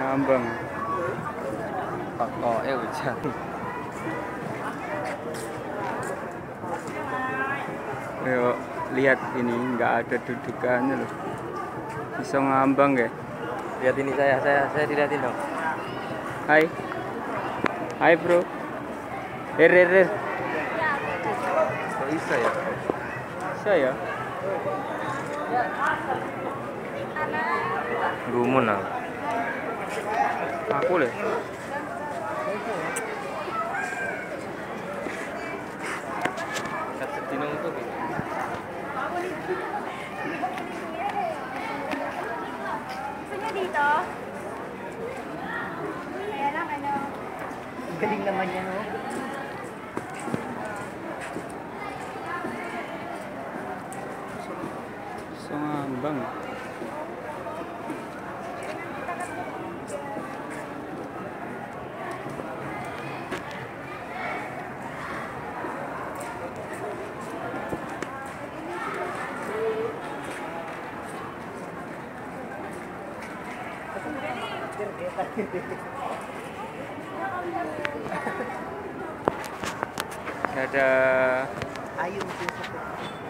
ngambang. Pokoknya hujan. Ayo lihat ini nggak ada dudukannya loh. Bisa ngambang ya. Lihat ini saya dilihatin dong. Hai. Hai bro. Er. Kok bisa ya? Bisa ya? Gumun ah. Aku leh. Kata Tino itu. Gusto dito? Kaya lang ano. Galing naman yan, oh. Bisa ngambang. Ada Ayun,